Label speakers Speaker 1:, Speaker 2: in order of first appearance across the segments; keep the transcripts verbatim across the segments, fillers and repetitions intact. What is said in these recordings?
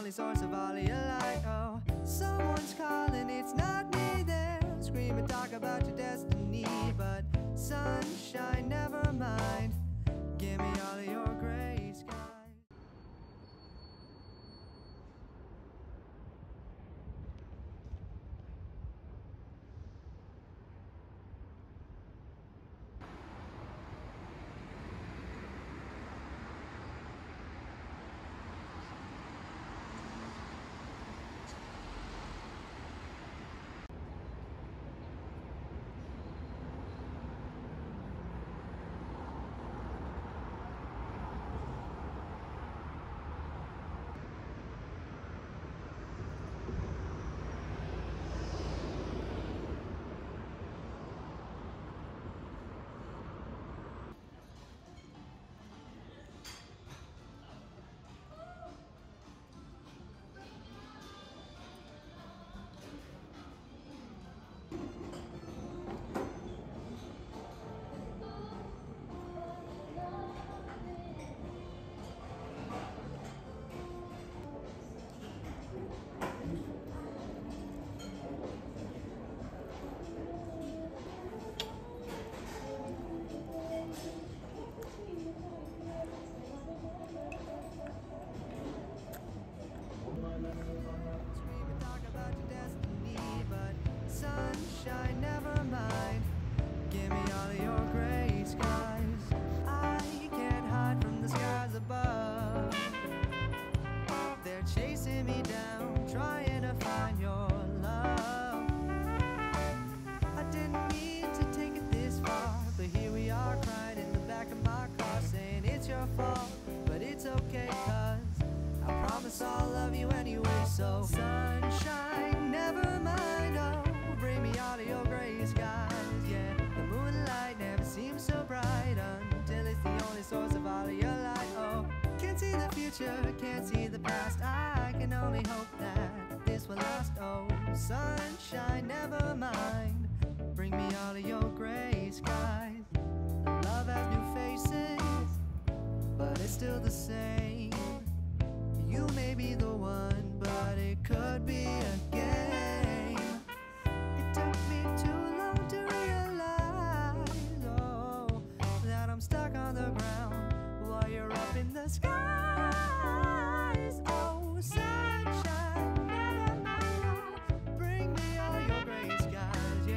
Speaker 1: only source of all of your light. Oh, someone's calling, it's not me. They'll scream and talk about your destiny, but sunshine, never mind. Give me all of your gray skies. Scream and talk about your destiny, but sunshine, never mind. Give me all of your gray skies. I can't hide from the skies above. They're chasing me down, trying to find your love. I didn't mean to take it this far, but here we are crying in the back of my car, saying it's your fault, but it's okay, 'cause I promise I'll love you anyway. So sunshine, never mind. Oh, bring me all of your gray skies. Yeah, the moonlight never seems so bright until it's the only source of all of your light. Oh, can't see the future, can't see the past. I can only hope that this will last. Oh, sunshine, never mind. Bring me all of your gray skies. Love has new faces, but it's still the same. You may be the one, but it could be a game. It took me too long to realize, oh, that I'm stuck on the ground while you're up in the skies. Oh, sunshine, never mind. Bring me all your gray skies.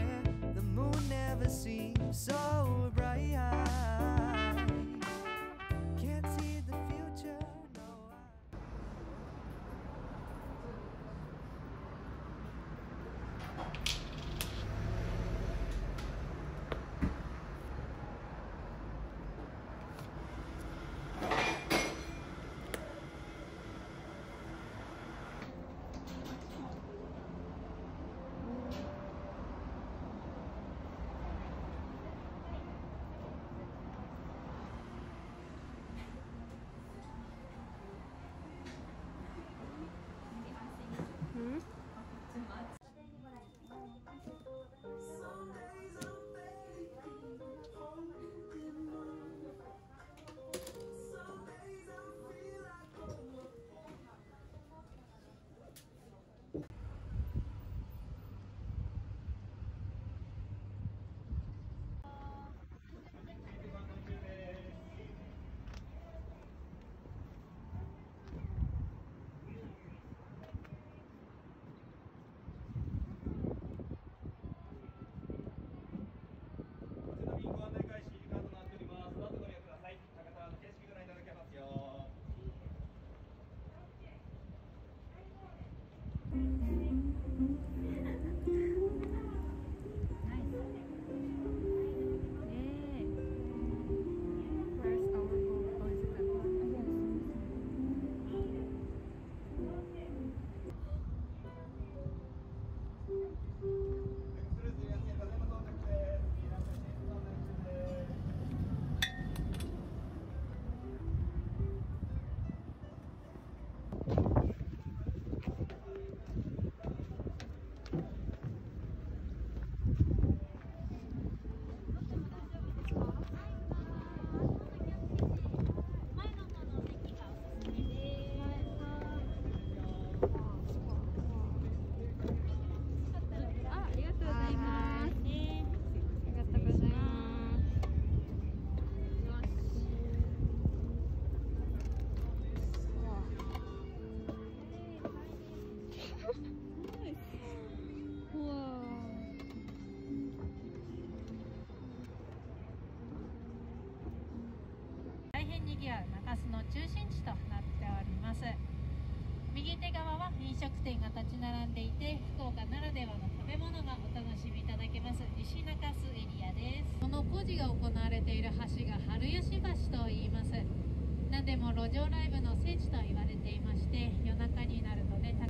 Speaker 2: 駅や中洲の中心地となっております。右手側は飲食店が立ち並んでいて、福岡ならではの食べ物がお楽しみいただけます西中洲エリアです。この工事が行われている橋が春吉橋と言います。何でも路上ライブの聖地と言われていまして、夜中になるとね、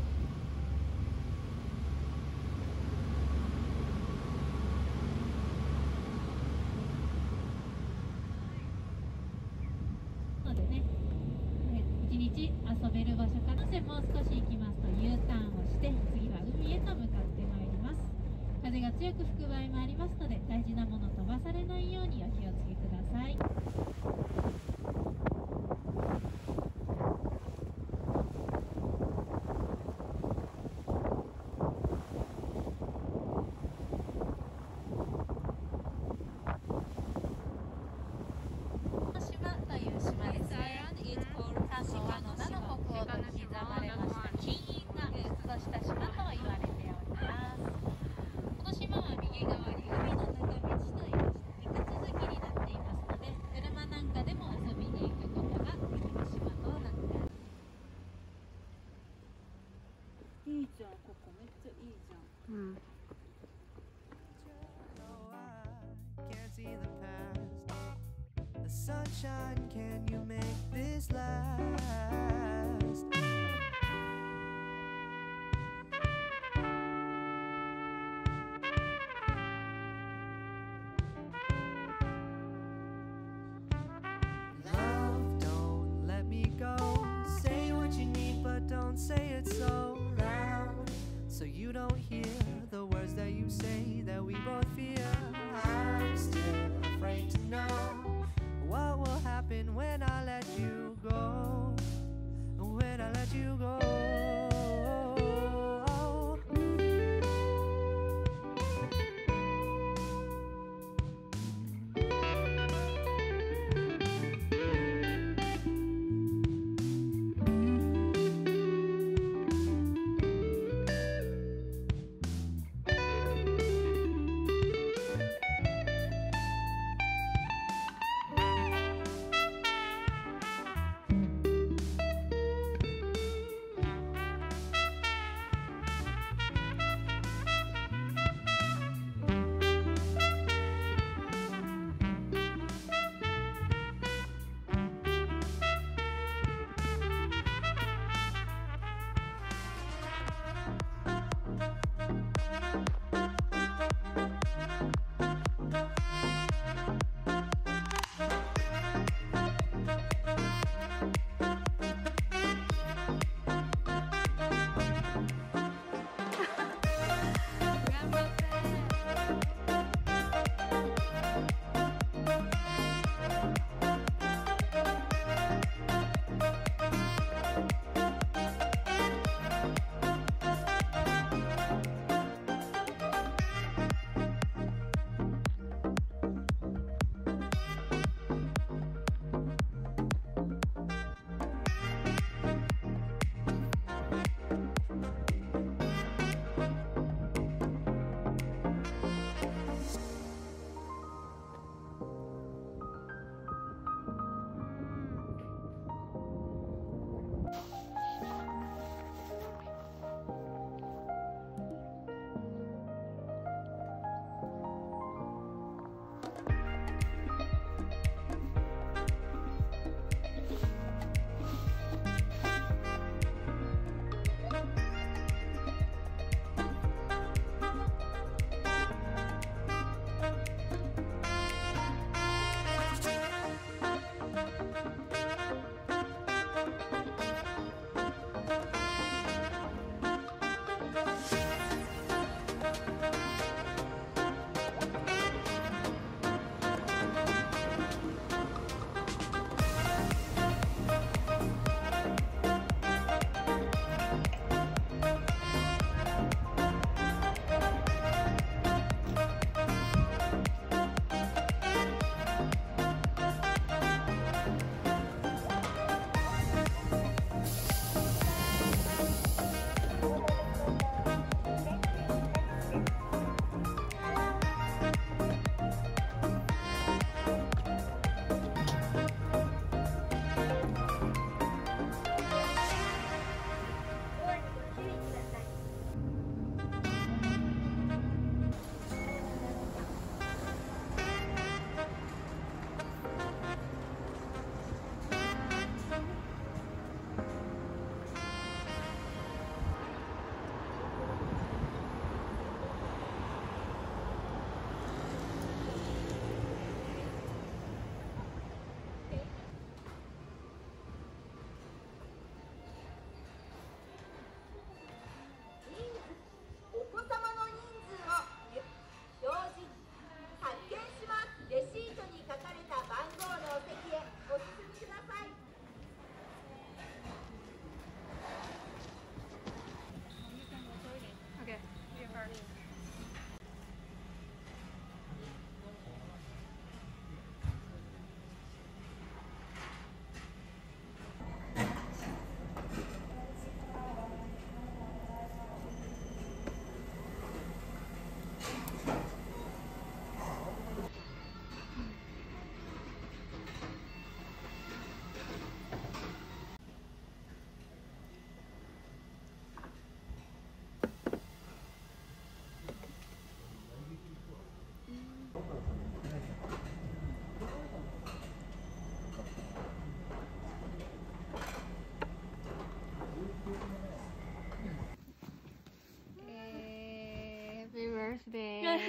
Speaker 2: のでね、一日遊べる場所から、もう少し行きますと U ターンをして、次は海へと向かってまいります。風が強く吹く場合もありますので、大事なもの飛ばされないようにお気をつけください。
Speaker 3: いいじゃん、ここめっちゃいいじゃん。うん。
Speaker 1: Can't see the past. The sunshine, can you make this last? Love, don't let me go. Say what you need, but don't say it so loud, so you don't hear the words that you say that we both fear. I'm still afraid to know what will happen when I let you go, when I let you go.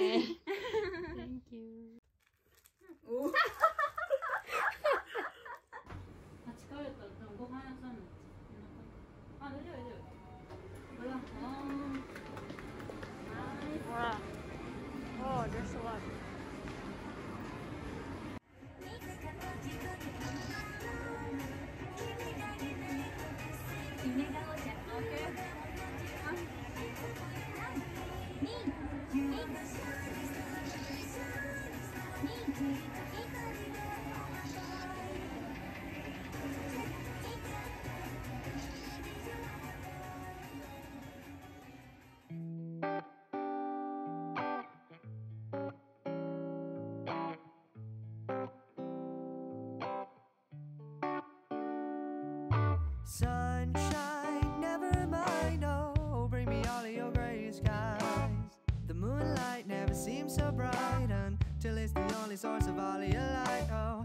Speaker 2: ね。Thank you。
Speaker 3: お。
Speaker 2: あ、近寄ったら多分ご飯屋さんになっちゃう。あ、大丈夫大丈夫。ほら、あー。ほら。Oh, there's a lot.
Speaker 1: ？Sunshine, never mind, oh, bring me all of your gray skies. The moonlight never seems so bright until it's the only source of all of your light, oh.